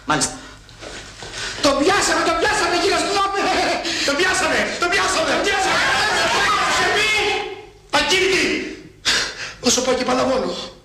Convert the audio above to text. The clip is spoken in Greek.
Μάλιστα. Τον πιάσαμε, κύριε αστυνόμη! Τον πιάσαμε! Πακίρτη! Όσο πάω και Παλαβόνο.